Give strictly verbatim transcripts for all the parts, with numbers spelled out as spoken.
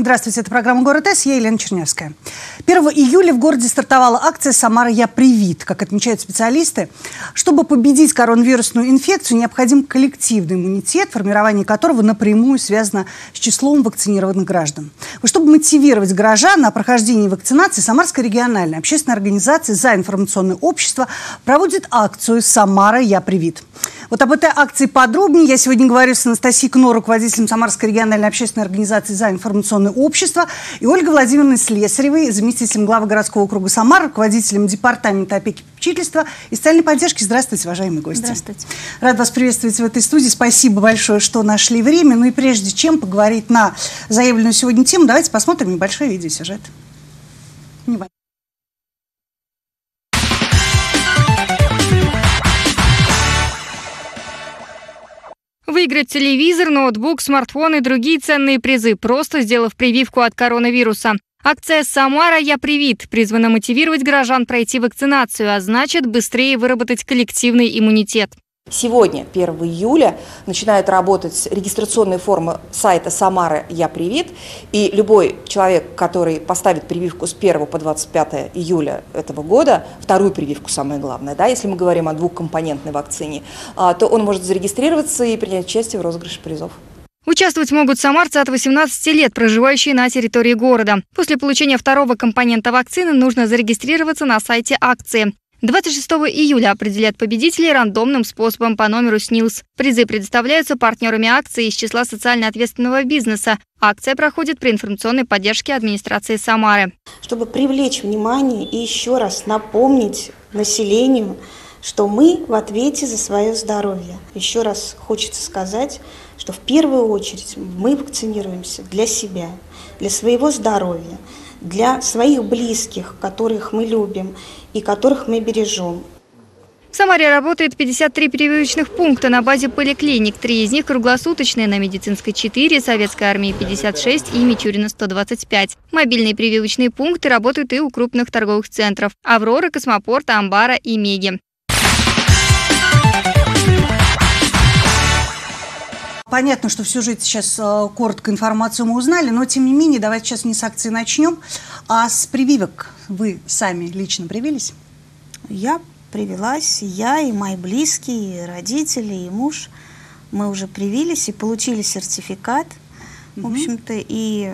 Здравствуйте, это программа «Город С», я Елена Чернявская. первого июля в городе стартовала акция «Самара, я привит». Как отмечают специалисты, чтобы победить коронавирусную инфекцию, необходим коллективный иммунитет, формирование которого напрямую связано с числом вакцинированных граждан. Вот чтобы мотивировать горожан на прохождение вакцинации, Самарская региональная общественная организация «За информационное общество» проводит акцию «Самара, я привит». Вот об этой акции подробнее я сегодня говорю с Анастасией Кно, руководителем Самарской региональной общественной организации «За информационное общество», и Ольгой Владимировной Слесаревой, заместителем главы городского округа Самара, руководителем департамента опеки и попечительства и социальной поддержки. Здравствуйте, уважаемые гости. Здравствуйте. Рад вас приветствовать в этой студии. Спасибо большое, что нашли время. Ну и прежде чем поговорить на заявленную сегодня тему, давайте посмотрим небольшой видеосюжет. Внимание. Выиграть телевизор, ноутбук, смартфон и другие ценные призы, просто сделав прививку от коронавируса. Акция «Самара, я привит» призвана мотивировать горожан пройти вакцинацию, а значит, быстрее выработать коллективный иммунитет. Сегодня, первого июля, начинает работать регистрационная форма сайта «Самара, я привит». И любой человек, который поставит прививку с первого по двадцать пятое июля этого года, вторую прививку самое главное, да, если мы говорим о двухкомпонентной вакцине, то он может зарегистрироваться и принять участие в розыгрыше призов. Участвовать могут самарцы от восемнадцати лет, проживающие на территории города. После получения второго компонента вакцины нужно зарегистрироваться на сайте акции. двадцать шестого июля определят победителей рандомным способом по номеру СНИЛС. Призы предоставляются партнерами акции из числа социально ответственного бизнеса. Акция проходит при информационной поддержке администрации Самары. Чтобы привлечь внимание и еще раз напомнить населению, что мы в ответе за свое здоровье. Еще раз хочется сказать, что в первую очередь мы вакцинируемся для себя, для своего здоровья, для своих близких, которых мы любим и которых мы бережем. В Самаре работает пятьдесят три прививочных пункта на базе поликлиник. Три из них круглосуточные: на Медицинской четыре, Советской армии пятьдесят шесть и Мичурина сто двадцать пять. Мобильные прививочные пункты работают и у крупных торговых центров: «Авроры», «Космопорта», «Амбара» и «Меги». Понятно, что в сюжете сейчас э, коротко информацию мы узнали, но тем не менее, давайте сейчас не с акции начнем, а с прививок. Вы сами лично привились? Я привилась, я и мои близкие, и родители, и муж. Мы уже привились и получили сертификат, угу. В общем-то, и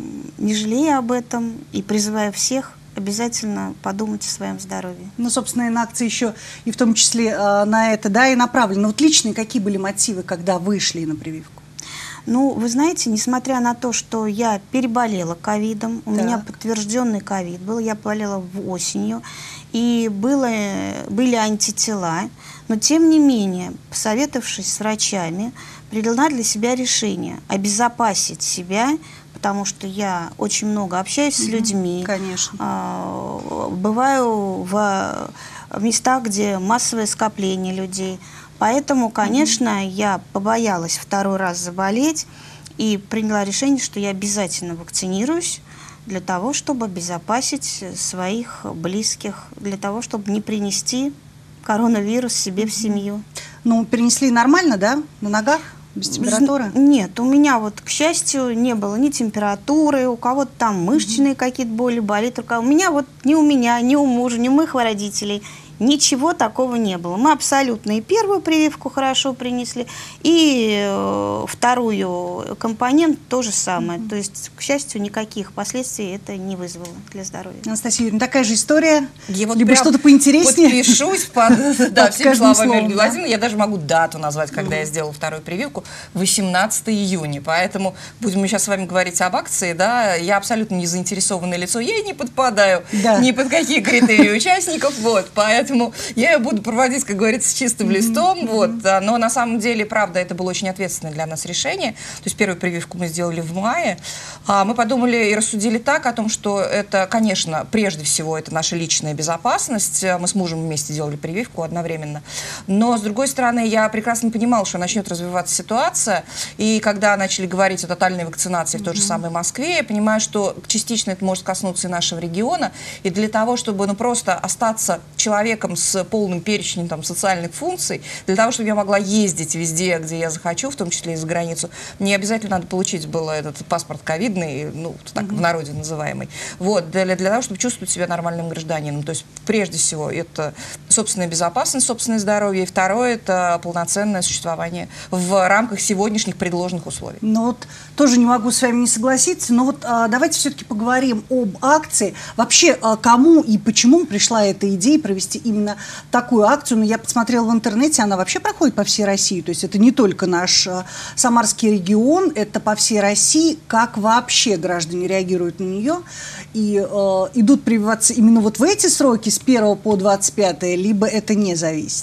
не жалея об этом, и призываю всех обязательно подумать о своем здоровье. Ну, собственно, и на акции еще, и в том числе э, на это, да, и направлены. Вот личные какие были мотивы, когда вы шли на прививку? Ну, вы знаете, несмотря на то, что я переболела ковидом, у так. меня подтвержденный ковид был, я болела осенью, и было, были антитела, но тем не менее, посоветовавшись с врачами, приняла для себя решение обезопасить себя, потому что я очень много общаюсь с людьми, конечно. Бываю в местах, где массовое скопление людей. Поэтому, конечно, mm-hmm. я побоялась второй раз заболеть и приняла решение, что я обязательно вакцинируюсь для того, чтобы обезопасить своих близких, для того, чтобы не принести коронавирус себе mm-hmm. в семью. Ну, перенесли нормально, да? На ногах? Без температуры? Нет, у меня вот, к счастью, не было ни температуры, у кого-то там мышечные mm-hmm. какие-то боли, болит рука. У меня вот ни у меня, ни у мужа, ни у моих родителей ничего такого не было. Мы абсолютно и первую прививку хорошо принесли, и э, вторую компонент то же самое. Mm-hmm. То есть, к счастью, никаких последствий это не вызвало для здоровья. Анастасия Юрьевна, такая же история? Я вот либо что-то поинтереснее? Подпишусь под да, всеми словами Ольги Владимировны. Я даже могу дату назвать, когда mm-hmm. я сделала вторую прививку. восемнадцатого июня. Поэтому будем мы сейчас с вами говорить об акции. Да, я абсолютно не заинтересованное лицо. Я не подпадаю да. ни под какие критерии участников. Вот, поэтому Поэтому я ее буду проводить, как говорится, с чистым листом. Mm-hmm. Вот. Но на самом деле, правда, это было очень ответственное для нас решение. То есть первую прививку мы сделали в мае. Мы подумали и рассудили так о том, что это, конечно, прежде всего, это наша личная безопасность. Мы с мужем вместе делали прививку одновременно. Но, с другой стороны, я прекрасно понимала, что начнет развиваться ситуация. И когда начали говорить о тотальной вакцинации mm-hmm. в той же самой Москве, я понимаю, что частично это может коснуться и нашего региона. И для того, чтобы ну, просто остаться человеком, человеком с полным перечнем там, социальных функций, для того, чтобы я могла ездить везде, где я захочу, в том числе и за границу, мне обязательно надо получить было этот паспорт ковидный, ну, так mm-hmm. в народе называемый, вот, для, для того, чтобы чувствовать себя нормальным гражданином. То есть, прежде всего, это собственная безопасность, собственное здоровье, и второе, это полноценное существование в рамках сегодняшних предложенных условий. Ну вот, тоже не могу с вами не согласиться, но вот а, давайте все-таки поговорим об акции. Вообще, а, кому и почему пришла эта идея провести именно такую акцию? Ну, я посмотрела в интернете, она вообще проходит по всей России, то есть это не только наш а, Самарский регион, это по всей России. Как вообще граждане реагируют на нее и а, идут прививаться именно вот в эти сроки с первого по двадцать пятое, либо это не зависит?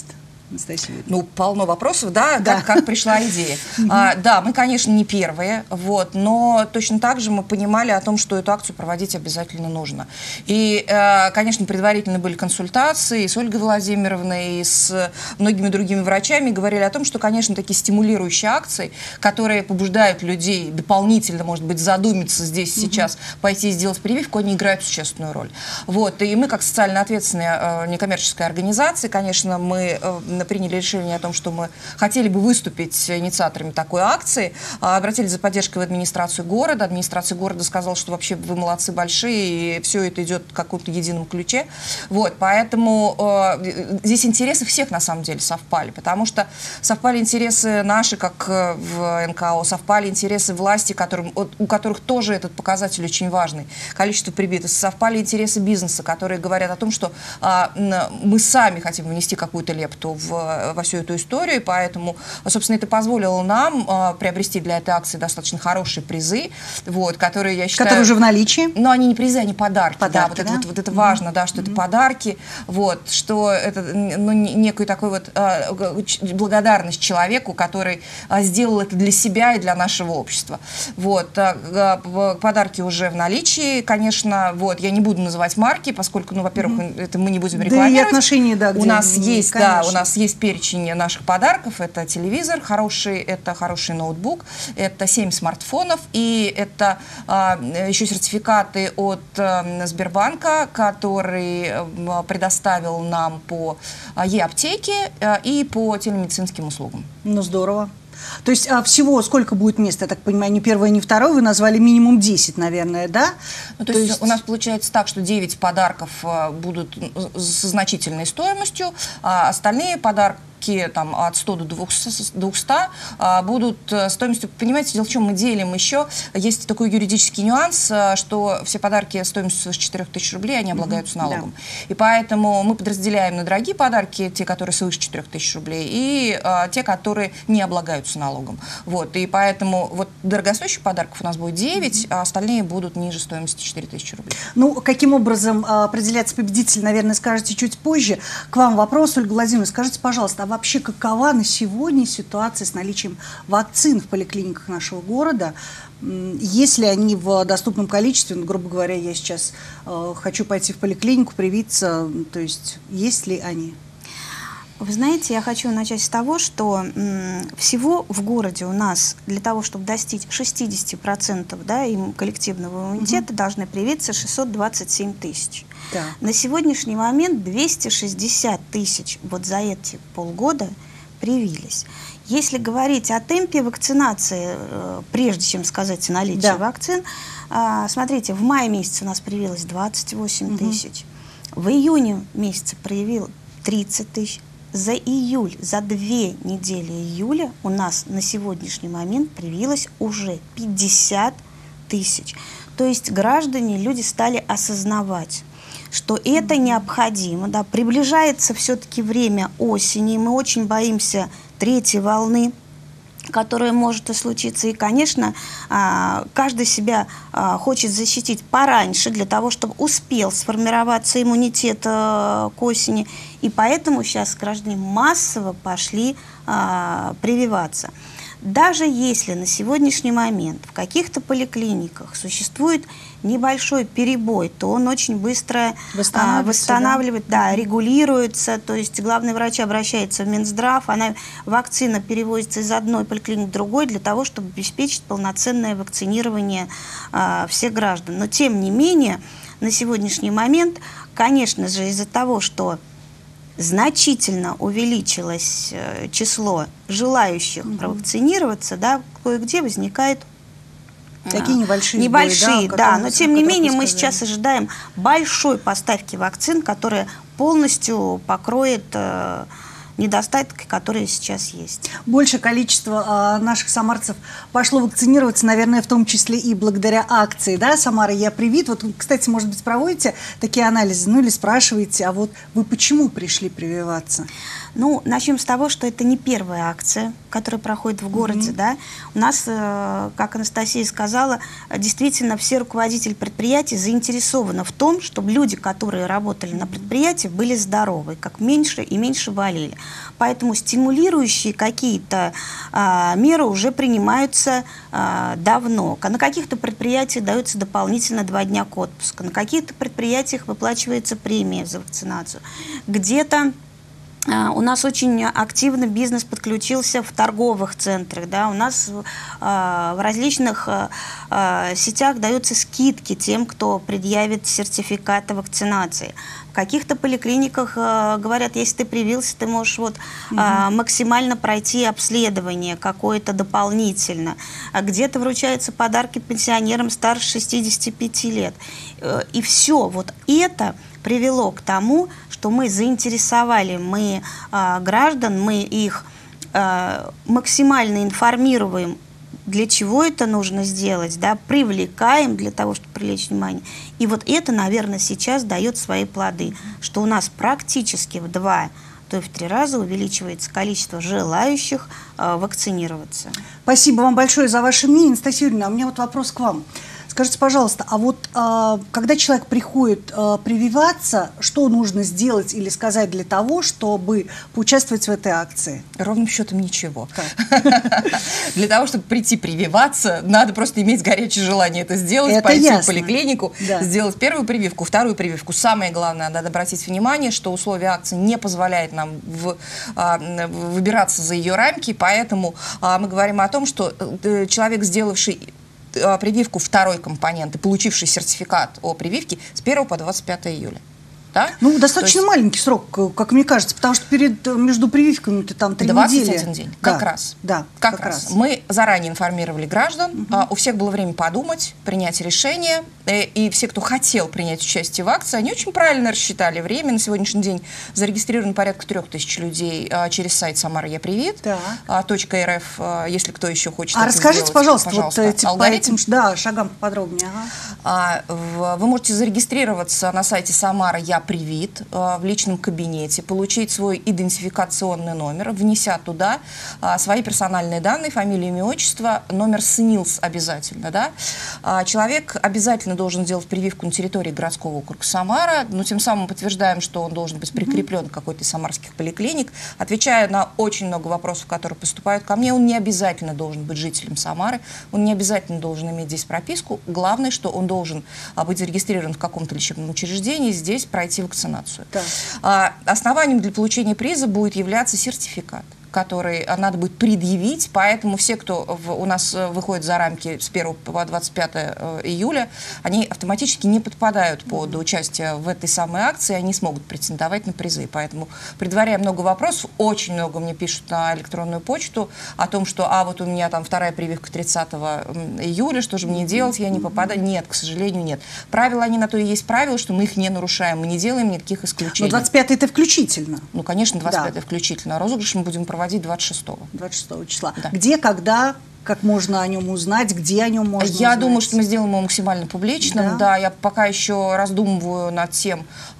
Ну, полно вопросов, да, да. Как, как пришла идея. а, да, мы, конечно, не первые, вот, но точно так же мы понимали о том, что эту акцию проводить обязательно нужно. И, э, конечно, предварительно были консультации и с Ольгой Владимировной, и с многими другими врачами, говорили о том, что, конечно, такие стимулирующие акции, которые побуждают людей дополнительно, может быть, задуматься здесь, угу. сейчас, пойти и сделать прививку, они играют существенную роль. Вот, и мы, как социально ответственная э, некоммерческая организация, конечно, мы э, приняли решение о том, что мы хотели бы выступить инициаторами такой акции, обратились за поддержкой в администрацию города. Администрация города сказала, что вообще вы молодцы большие, и все это идет в каком-то едином ключе. Вот, поэтому э, здесь интересы всех на самом деле совпали, потому что совпали интересы наши, как в эн ка о, совпали интересы власти, которым, у которых тоже этот показатель очень важный, количество привитых, совпали интересы бизнеса, которые говорят о том, что э, мы сами хотим внести какую-то лепту в во всю эту историю, поэтому, собственно, это позволило нам э, приобрести для этой акции достаточно хорошие призы, вот, которые, я считаю... Которые уже в наличии? Но они не призы, они подарки. Подарки, да, вот, да? Это, вот, вот это важно, да, что mm-hmm. это подарки, вот, что это ну, некую такую вот э, благодарность человеку, который э, сделал это для себя и для нашего общества. Вот, э, э, подарки уже в наличии, конечно, вот, я не буду называть марки, поскольку, ну, во-первых, mm-hmm. это мы не будем рекламировать. Да и отношения, да, у нас есть, конечно. да, у нас есть перечень наших подарков. Это телевизор хороший, это хороший ноутбук, это семь смартфонов, и это а, еще сертификаты от а, Сбербанка, который а, предоставил нам по а, е-аптеке а, и по телемедицинским услугам. Ну, здорово. То есть а всего сколько будет мест, я так понимаю, не первое, не второе, вы назвали минимум десять, наверное, да? Ну, то, то есть, есть у нас получается так, что девять подарков а, будут со значительной стоимостью, а остальные подарки там, от ста до двухсот а, будут стоимостью, понимаете, дело в чем, мы делим еще, есть такой юридический нюанс, что все подарки стоимостью свыше четырёх тысяч рублей, они облагаются налогом. Да. И поэтому мы подразделяем на дорогие подарки, те, которые свыше четырёх тысяч рублей, и а, те, которые не облагаются налогом. Вот, и поэтому вот дорогостоящих подарков у нас будет девять, а остальные будут ниже стоимости четыре тысячи рублей. Ну, каким образом а, определяется победитель, наверное, скажете чуть позже. К вам вопрос, Ольга Владимировна, скажите, пожалуйста, а вообще какова на сегодня ситуация с наличием вакцин в поликлиниках нашего города? Есть ли они в доступном количестве? Ну, грубо говоря, я сейчас э, хочу пойти в поликлинику, привиться, то есть есть ли они? Вы знаете, я хочу начать с того, что м, всего в городе у нас для того, чтобы достичь шестидесяти процентов, да, им коллективного иммунитета, угу. должны привиться шестьсот двадцать семь тысяч. Да. На сегодняшний момент двести шестьдесят тысяч вот за эти полгода привились. Если говорить о темпе вакцинации, э, прежде чем сказать о наличии да. вакцин, э, смотрите, в мае месяце у нас привилось двадцать восемь тысяч, угу. в июне месяце проявил тридцать тысяч. За июль, за две недели июля у нас на сегодняшний момент привилось уже пятьдесят тысяч. То есть граждане, люди стали осознавать, что это необходимо. Да, приближается все-таки время осени, мы очень боимся третьей волны, которая может и случиться. И, конечно, каждый себя хочет защитить пораньше, для того, чтобы успел сформироваться иммунитет к осени. И поэтому сейчас граждане массово пошли прививаться. Даже если на сегодняшний момент в каких-то поликлиниках существует небольшой перебой, то он очень быстро восстанавливается, восстанавливает, да? Да, регулируется. То есть главный врач обращается в Минздрав, она, вакцина перевозится из одной поликлиники в другой для того, чтобы обеспечить полноценное вакцинирование а, всех граждан. Но тем не менее, на сегодняшний момент, конечно же, из-за того, что значительно увеличилось э, число желающих угу. провакцинироваться, да, кое-где возникает такие небольшие небольшие, сбои, да, да, но тем не менее мы сейчас ожидаем большой поставки вакцин, которая полностью покроет э, недостатки, которые сейчас есть. Большее количество э, наших самарцев пошло вакцинироваться, наверное, в том числе и благодаря акции, да, «Самара, я привит». Вот, кстати, может быть, проводите такие анализы, ну или спрашиваете, а вот вы почему пришли прививаться? Ну, начнем с того, что это не первая акция, которая проходит в городе, mm-hmm. да. У нас, э, как Анастасия сказала, действительно все руководители предприятий заинтересованы в том, чтобы люди, которые работали на предприятии, были здоровы, как меньше и меньше болели. Поэтому стимулирующие какие-то э, меры уже принимаются э, давно. На каких-то предприятиях дается дополнительно два дня к отпуску, на каких-то предприятиях выплачивается премия за вакцинацию. Где-то у нас очень активно бизнес подключился в торговых центрах, да, у нас э, в различных э, сетях даются скидки тем, кто предъявит сертификат о вакцинации. В каких-то поликлиниках э, говорят, если ты привился, ты можешь вот, э, угу. максимально пройти обследование какое-то дополнительно. А где-то вручаются подарки пенсионерам старше шестидесяти пяти лет. Э, и все вот это привело к тому, что мы заинтересовали мы э, граждан, мы их э, максимально информируем, для чего это нужно сделать, да, привлекаем для того, чтобы привлечь внимание. И вот это, наверное, сейчас дает свои плоды, что у нас практически в два, то и в три раза увеличивается количество желающих э, вакцинироваться. Спасибо вам большое за ваше мнение. Анастасия Юрьевна, а у меня вот вопрос к вам. Скажите, пожалуйста, а вот э, когда человек приходит э, прививаться, что нужно сделать или сказать для того, чтобы поучаствовать в этой акции? Ровным счетом ничего. Для того, чтобы прийти прививаться, надо просто иметь горячее желание это сделать, пойти в поликлинику, сделать первую прививку, вторую прививку. Самое главное, надо обратить внимание, что условия акции не позволяют нам выбираться за ее рамки, поэтому мы говорим о том, что человек, сделавший прививку второй компоненты, получивший сертификат о прививке с первого по двадцать пятое июля. Да? Ну, достаточно есть... маленький срок, как мне кажется, потому что перед, между прививками-то там три недели. двадцать один день, да. как раз. Да, как, как раз. раз. Мы заранее информировали граждан, угу. а, у всех было время подумать, принять решение, и, и все, кто хотел принять участие в акции, они очень правильно рассчитали время. На сегодняшний день зарегистрировано порядка трех тысяч людей а, через сайт «Самара, я привит», да. а, .рф, а, если кто еще хочет а это расскажите, сделать, пожалуйста, пожалуйста, вот, типа, алгоритм. По этим, да, шагам подробнее. Ага. А, в, вы можете зарегистрироваться на сайте «Самара, я привит», в личном кабинете, получить свой идентификационный номер, внеся туда а, свои персональные данные, фамилию, имя, отчество, номер СНИЛС обязательно. Да? А, человек обязательно должен сделать прививку на территории городского округа Самара, но тем самым подтверждаем, что он должен быть прикреплен к какой-то из самарских поликлиник. Отвечая на очень много вопросов, которые поступают ко мне, он не обязательно должен быть жителем Самары, он не обязательно должен иметь здесь прописку. Главное, что он должен а, быть зарегистрирован в каком-то лечебном учреждении, здесь пройти вакцинацию. Да. А, основанием для получения приза будет являться сертификат, который надо будет предъявить, поэтому все, кто в, у нас выходит за рамки с первого по двадцать пятое июля, они автоматически не подпадают под участие в этой самой акции, они смогут претендовать на призы. Поэтому, предваряя много вопросов, очень много мне пишут на электронную почту о том, что а вот у меня там вторая прививка тридцатого июля, что же мне делать, я не попадаю. Нет, к сожалению, нет. Правила, они на то и есть правила, что мы их не нарушаем, мы не делаем никаких исключений. Но двадцать пятое это включительно? Ну, конечно, двадцать пятое да. включительно. Розыгрыш мы будем проводить двадцать шестого. двадцать шестого числа. Да. Где, когда, как можно о нем узнать, где о нем можно Я узнать? думаю, что мы сделаем его максимально публичным. Да, да я пока еще раздумываю над тем,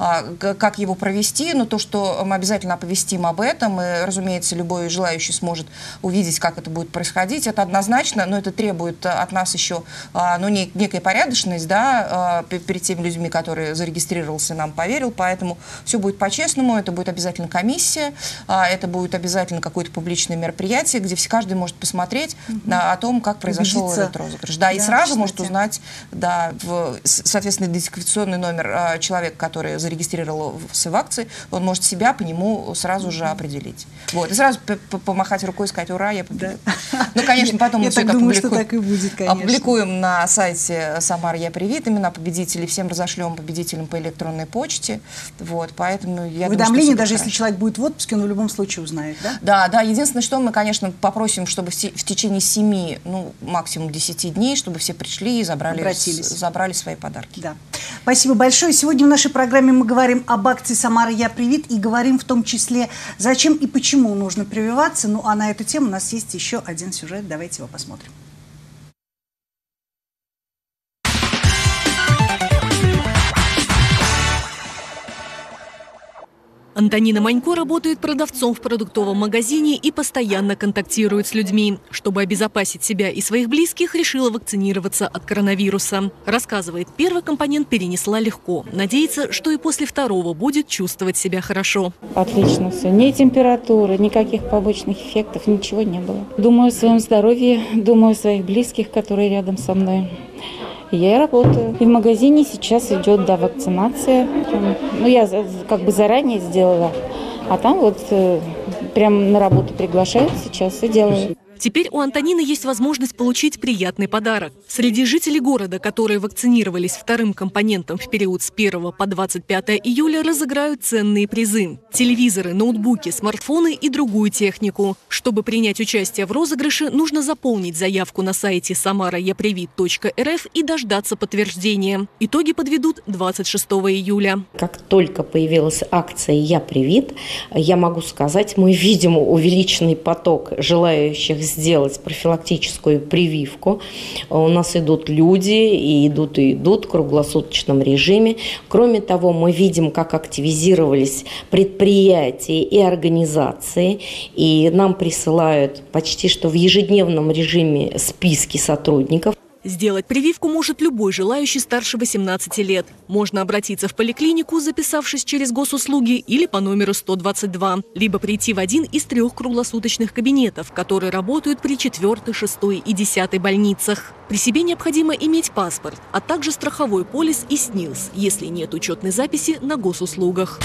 как его провести, но то, что мы обязательно оповестим об этом, и, разумеется, любой желающий сможет увидеть, как это будет происходить, это однозначно, но это требует от нас еще ну, некая порядочность, да, перед теми людьми, которые зарегистрировался и нам поверил, поэтому все будет по-честному, это будет обязательно комиссия, это будет обязательно какое-то публичное мероприятие, где каждый может посмотреть, mm-hmm. о том, как произошел Убедиться. этот розыгрыш. Да, Да, и сразу кстати. может узнать, да, в, соответственно, идентификационный номер а, человека, который зарегистрировал свои акции, он может себя по нему сразу же определить. Вот, и сразу помахать рукой и сказать: ура, я победил. Да. Ну, конечно, потом мы все это думаю, что так и будет, опубликуем на сайте Самара Я Привит, имена победителей, всем разошлем победителям по электронной почте. Вот, поэтому я уведомление, думаю, даже хорошо. Если человек будет в отпуске, он в любом случае узнает, да? Да, да. Единственное, что мы, конечно, попросим, чтобы в, в течение семи, ну, максимум десяти дней, чтобы все пришли и забрали, с, забрали свои подарки. Да. Спасибо большое. Сегодня в нашей программе мы говорим об акции «Самара Я Привит» и говорим в том числе, зачем и почему нужно прививаться. Ну, а на эту тему у нас есть еще один сюжет. Давайте его посмотрим. Антонина Манько работает продавцом в продуктовом магазине и постоянно контактирует с людьми. Чтобы обезопасить себя и своих близких, решила вакцинироваться от коронавируса. Рассказывает, первый компонент перенесла легко. Надеется, что и после второго будет чувствовать себя хорошо. Отлично все. Ни температуры, никаких побочных эффектов, ничего не было. Думаю о своем здоровье, думаю о своих близких, которые рядом со мной. Я работаю. И в магазине сейчас идет, да, вакцинация. Ну, я как бы заранее сделала. А там вот э, прям на работу приглашают сейчас и делаю. Теперь у Антонины есть возможность получить приятный подарок. Среди жителей города, которые вакцинировались вторым компонентом в период с первого по двадцать пятое июля, разыграют ценные призы. Телевизоры, ноутбуки, смартфоны и другую технику. Чтобы принять участие в розыгрыше, нужно заполнить заявку на сайте самара я привит точка эр эф и дождаться подтверждения. Итоги подведут двадцать шестого июля. Как только появилась акция «Я привит», я могу сказать, мы видим увеличенный поток желающих сделать профилактическую прививку. У нас идут люди, и идут, и идут в круглосуточном режиме. Кроме того, мы видим, как активизировались предприятия и организации, и нам присылают почти что в ежедневном режиме списки сотрудников. Сделать прививку может любой желающий старше восемнадцати лет. Можно обратиться в поликлинику, записавшись через госуслуги, или по номеру сто двадцать два. Либо прийти в один из трех круглосуточных кабинетов, которые работают при четвертой, шестой и десятой больницах. При себе необходимо иметь паспорт, а также страховой полис и СНИЛС, если нет учетной записи на госуслугах.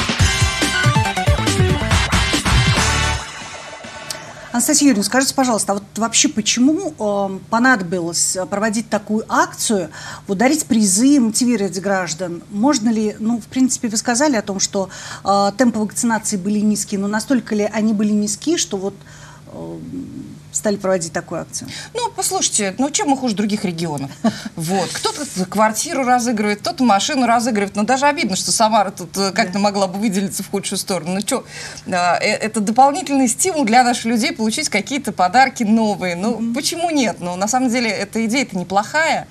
Анастасия Юрьевна, скажите, пожалуйста, а вот вообще почему э, понадобилось проводить такую акцию, вот, дарить призы, мотивировать граждан? Можно ли, ну, в принципе, вы сказали о том, что э, темпы вакцинации были низкие, но настолько ли они были низкие, что вот э, стали проводить такую акцию? Ну, послушайте, ну чем мы хуже других регионов? Вот. Кто-то квартиру разыгрывает, кто-то машину разыгрывает. Но даже обидно, что Самара тут как-то могла бы выделиться в худшую сторону. Ну что, это дополнительный стимул для наших людей получить какие-то подарки новые. Ну, mm-hmm. почему нет? Ну, на самом деле, эта идея-то неплохая.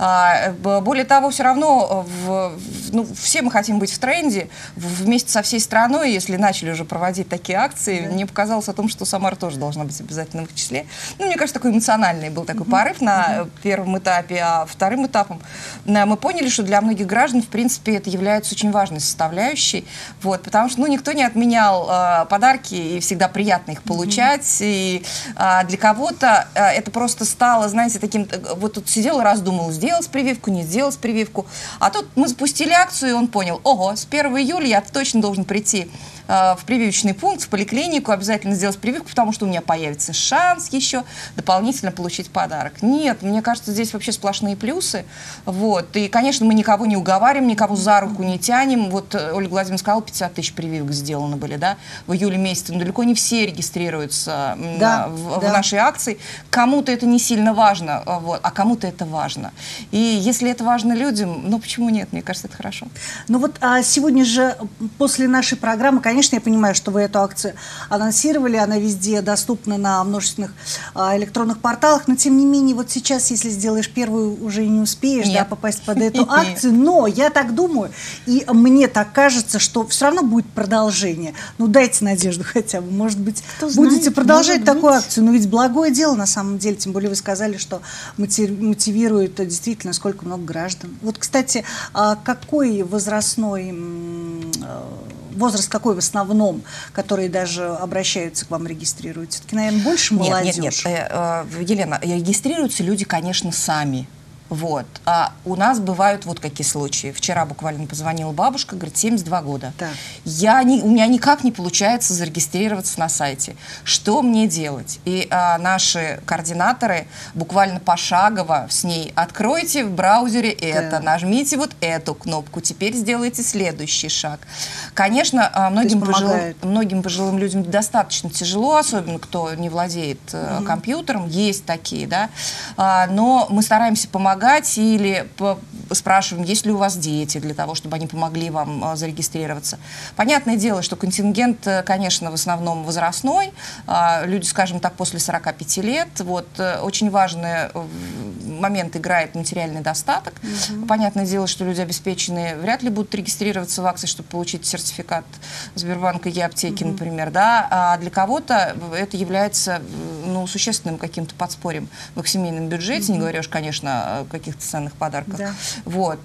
Более того, все равно в, ну, все мы хотим быть в тренде. Вместе со всей страной, если начали уже проводить такие акции, mm-hmm. мне показалось о том, что Самара тоже должна быть обязательно в их числе. Ну, мне кажется, такой эмоциональный был такой uh-huh. порыв на uh-huh. первом этапе, а вторым этапом мы поняли, что для многих граждан, в принципе, это является очень важной составляющей, вот, потому что, ну, никто не отменял э, подарки, и всегда приятно их получать, uh-huh. и э, для кого-то э, это просто стало, знаете, таким, вот тут сидел и раздумал, сделать прививку, не сделать прививку, а тут мы запустили акцию, и он понял, ого, с первого июля я точно должен прийти в прививочный пункт, в поликлинику, обязательно сделать прививку, потому что у меня появится шанс еще дополнительно получить подарок. Нет, мне кажется, здесь вообще сплошные плюсы. Вот. И, конечно, мы никого не уговариваем, никого за руку не тянем. Вот Ольга Владимировна сказала, пятьдесят тысяч прививок сделаны были, да, в июле месяце. Но далеко не все регистрируются да, в, да. в нашей акции. Кому-то это не сильно важно, вот, а кому-то это важно. И если это важно людям, ну почему нет? Мне кажется, это хорошо. Ну вот а сегодня же после нашей программы, конечно, Конечно, я понимаю, что вы эту акцию анонсировали, она везде доступна на множественных а, электронных порталах, но тем не менее, вот сейчас, если сделаешь первую, уже не успеешь да, попасть под эту акцию, но я так думаю, и мне так кажется, что все равно будет продолжение. Ну, дайте надежду хотя бы, может быть, Кто будете знает, продолжать такую быть. акцию, но ведь благое дело на самом деле, тем более вы сказали, что мотивирует действительно сколько много граждан. Вот, кстати, какой возрастной возраст какой в основном, которые даже обращаются к вам, регистрируют? Все-таки, наверное, больше молодежь? Нет, нет, нет. Э, э, Елена, регистрируются люди, конечно, сами. Вот. А у нас бывают вот какие случаи. Вчера буквально позвонила бабушка, говорит, семьдесят два года. Да. Я не, у меня никак не получается зарегистрироваться на сайте. Что мне делать? И а, наши координаторы буквально пошагово с ней: откройте в браузере это, да. нажмите вот эту кнопку, теперь сделайте следующий шаг. Конечно, многим, пожилым, многим пожилым людям достаточно тяжело, особенно кто не владеет угу. компьютером, есть такие, да, а, но мы стараемся помогать или спрашиваем, есть ли у вас дети, для того, чтобы они помогли вам а, зарегистрироваться. Понятное дело, что контингент, конечно, в основном возрастной, а, люди, скажем так, после сорока пяти лет. Вот, очень важный момент играет материальный достаток. Угу. Понятное дело, что люди обеспеченные вряд ли будут регистрироваться в акции, чтобы получить сертификат Сбербанка и аптеки, угу. например, да, а для кого-то это является, ну, существенным каким-то подспорьем в их семейном бюджете, угу. не говоря уж, конечно, о каких-то ценных подарках. Да. Вот,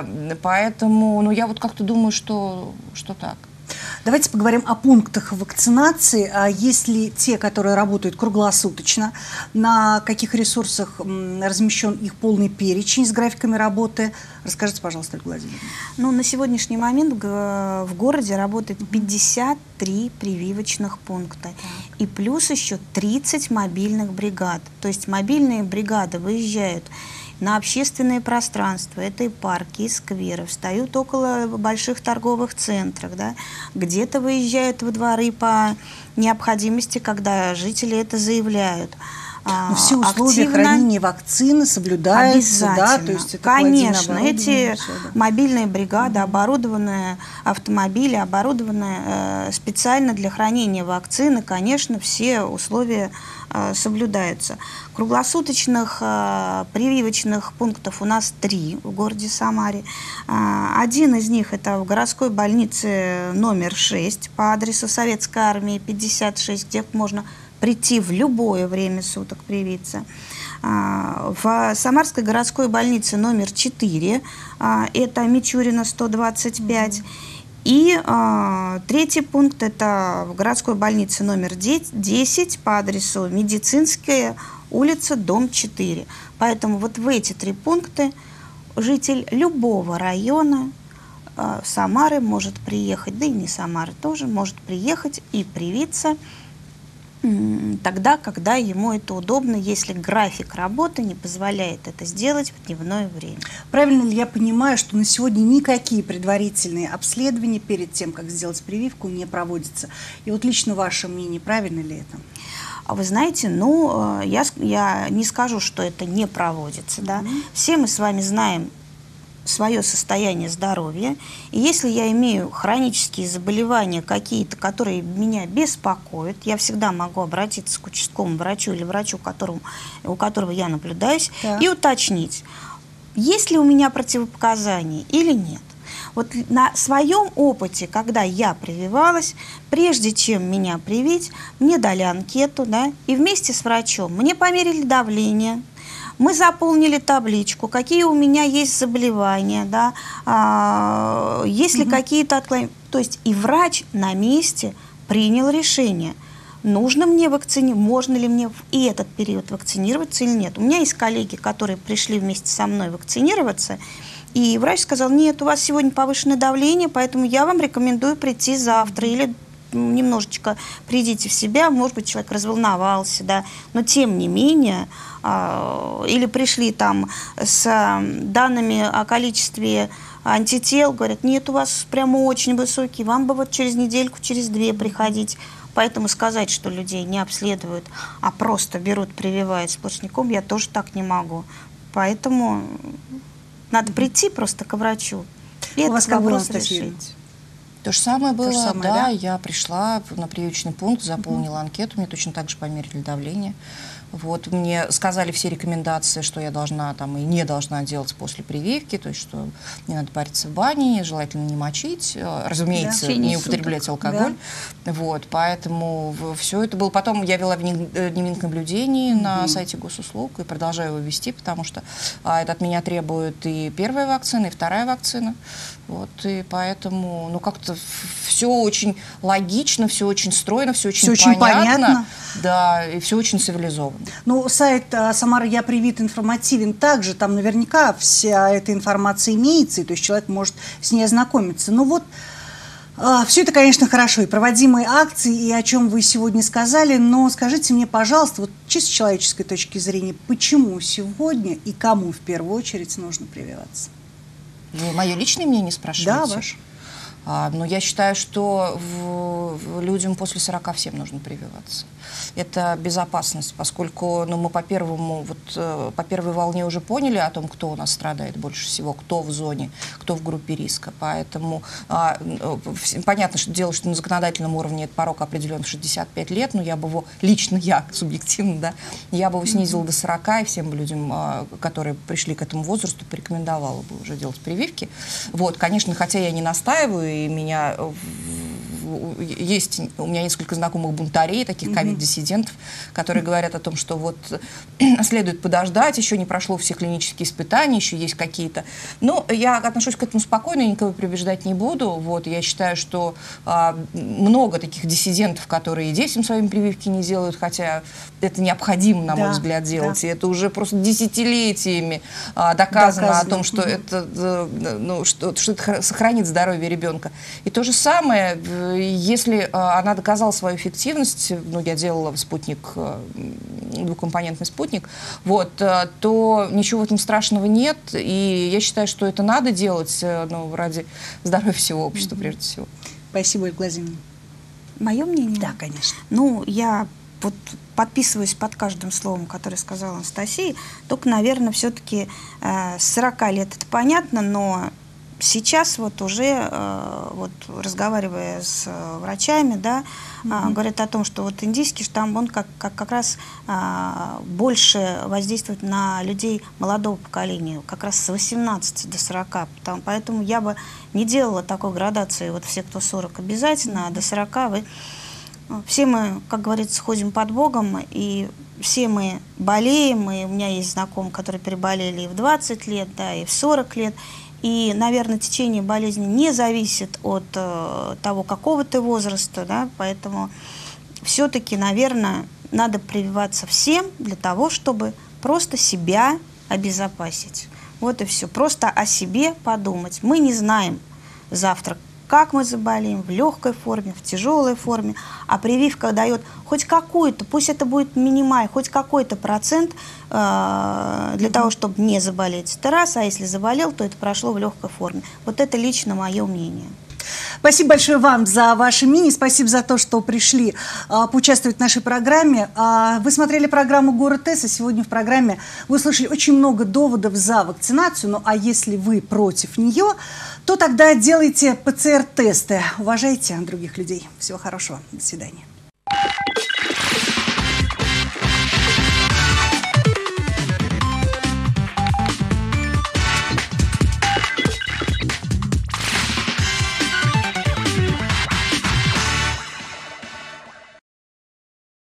поэтому, ну, я вот как-то думаю, что, что так. Давайте поговорим о пунктах вакцинации. А есть ли те, которые работают круглосуточно? На каких ресурсах размещен их полный перечень с графиками работы? Расскажите, пожалуйста, Ольга Владимировна. Ну, на сегодняшний момент в городе работает пятьдесят три прививочных пункта. И плюс еще тридцать мобильных бригад. То есть мобильные бригады выезжают на общественные пространства, это и парки, и скверы, встают около больших торговых центров, да, где-то выезжают во дворы по необходимости, когда жители это заявляют. Но все условия активно хранения вакцины соблюдаются, да? То есть это конечно, эти все, да. мобильные бригады, оборудованные автомобили, оборудованные э, специально для хранения вакцины, конечно, все условия э, соблюдаются. Круглосуточных э, прививочных пунктов у нас три в городе Самаре. Э, один из них это в городской больнице номер шесть по адресу Советской армии пятьдесят шесть, где можно прийти в любое время суток привиться. В Самарской городской больнице номер четыре, это Мичурина сто двадцать пять. И третий пункт, это в городской больнице номер десять по адресу Медицинская улица, дом четыре. Поэтому вот в эти три пункта житель любого района Самары может приехать, да и не Самары тоже, может приехать и привиться тогда, когда ему это удобно, если график работы не позволяет это сделать в дневное время. Правильно ли я понимаю, что на сегодня никакие предварительные обследования перед тем, как сделать прививку, не проводятся? И вот лично ваше мнение, правильно ли это? А вы знаете, ну, я, я не скажу, что это не проводится. Да? Mm-hmm. Все мы с вами знаем свое состояние здоровья. И если я имею хронические заболевания какие-то, которые меня беспокоят, я всегда могу обратиться к участковому врачу или врачу, которому, у которого я наблюдаюсь, да. и уточнить, есть ли у меня противопоказания или нет. Вот на своем опыте, когда я прививалась, прежде чем меня привить, мне дали анкету, да, и вместе с врачом мне померили давление. Мы заполнили табличку, какие у меня есть заболевания, да, а, есть ли угу. какие-то отклонения. То есть и врач на месте принял решение, нужно мне вакцинировать, можно ли мне в этот период вакцинироваться или нет. У меня есть коллеги, которые пришли вместе со мной вакцинироваться, и врач сказал, нет, у вас сегодня повышенное давление, поэтому я вам рекомендую прийти завтра или немножечко придите в себя, может быть, человек разволновался, да, но тем не менее, э, или пришли там с данными о количестве антител, говорят, нет, у вас прямо очень высокий, вам бы вот через недельку, через две приходить. Поэтому сказать, что людей не обследуют, а просто берут, прививают сплошняком, я тоже так не могу. Поэтому надо прийти просто к врачу и у этот вас как вопрос было, решить. То же самое было, же самое, да, да, я пришла на прививочный пункт, заполнила угу. анкету, мне точно так же померили давление. Вот, мне сказали все рекомендации, что я должна там и не должна делать после прививки, то есть, что не надо париться в бане, желательно не мочить, разумеется, да, не употреблять суток. алкоголь. Да. Вот, поэтому все это было. Потом я вела дневник наблюдений mm-hmm. на сайте госуслуг и продолжаю его вести, потому что а, это от меня требует и первая вакцина, и вторая вакцина. Вот, и поэтому, ну, как-то все очень логично, все очень стройно, все очень, все очень понятно, понятно. Да, и все очень цивилизованно. Ну, сайт «Самара Я Привит» информативен также, там наверняка вся эта информация имеется, и то есть человек может с ней ознакомиться. Ну вот, все это, конечно, хорошо, и проводимые акции, и о чем вы сегодня сказали, но скажите мне, пожалуйста, вот чисто с человеческой точки зрения, почему сегодня и кому в первую очередь нужно прививаться? Вы мое личное мнение спрашиваете? Да, ваше. А, но я считаю, что в, в людям после сорока всем нужно прививаться. Это безопасность, поскольку ну, мы по первому, вот, э, по первой волне уже поняли о том, кто у нас страдает больше всего, кто в зоне, кто в группе риска. Поэтому а, э, понятно, что дело, что на законодательном уровне этот порог определен в шестьдесят пять лет, но я бы его, лично я, субъективно, да, я бы его снизила mm-hmm. до сорока, и всем людям, а, которые пришли к этому возрасту, порекомендовала бы уже делать прививки. Вот, конечно, хотя я не настаиваю, и меня... Есть у меня несколько знакомых бунтарей, таких ковид-диссидентов, которые говорят о том, что вот следует подождать, еще не прошло все клинические испытания, еще есть какие-то. Но я отношусь к этому спокойно, я никого прибеждать не буду. Вот, я считаю, что а, много таких диссидентов, которые и детям своим прививки не делают, хотя это необходимо, на мой да, взгляд, делать. Да. И это уже просто десятилетиями а, доказано, доказано о том, что, mm-hmm. это, ну, что, что это сохранит здоровье ребенка. И то же самое... Если а, она доказала свою эффективность, ну, я делала спутник, двухкомпонентный спутник, вот, а, то ничего в этом страшного нет, и я считаю, что это надо делать, ну, ради здоровья всего общества, mm-hmm. прежде всего. Спасибо, Ольга Владимировна. Мое мнение? Да, конечно. Ну, я вот подписываюсь под каждым словом, которое сказала Анастасия, только, наверное, все-таки э, с сорока лет это понятно, но... Сейчас вот уже, э, вот, разговаривая с э, врачами, да, mm-hmm. э, говорят о том, что вот индийский штамм, он как, как, как раз э, больше воздействует на людей молодого поколения, как раз с восемнадцати до сорока. Потому, поэтому я бы не делала такой градации, вот все, кто сорок, обязательно, mm-hmm. а до сорока вы... Все мы, как говорится, ходим под Богом, и все мы болеем, и у меня есть знакомые, которые переболели и в двадцать лет, да, и в сорок лет. И, наверное, течение болезни не зависит от э, того, какого ты возраста, да, поэтому все-таки, наверное, надо прививаться всем для того, чтобы просто себя обезопасить. Вот и все. Просто о себе подумать. Мы не знаем завтра, как мы заболеем, в легкой форме, в тяжелой форме, а прививка дает хоть какую-то, пусть это будет минимальный, хоть какой-то процент э, для mm-hmm. того, чтобы не заболеть. Это раз, а если заболел, то это прошло в легкой форме. Вот это лично мое мнение. Спасибо большое вам за ваше мнение, спасибо за то, что пришли а, поучаствовать в нашей программе. А, вы смотрели программу «Город ТЭС», и сегодня в программе вы услышали очень много доводов за вакцинацию. Ну а если вы против нее, то тогда делайте ПЦР-тесты. Уважайте других людей. Всего хорошего. До свидания.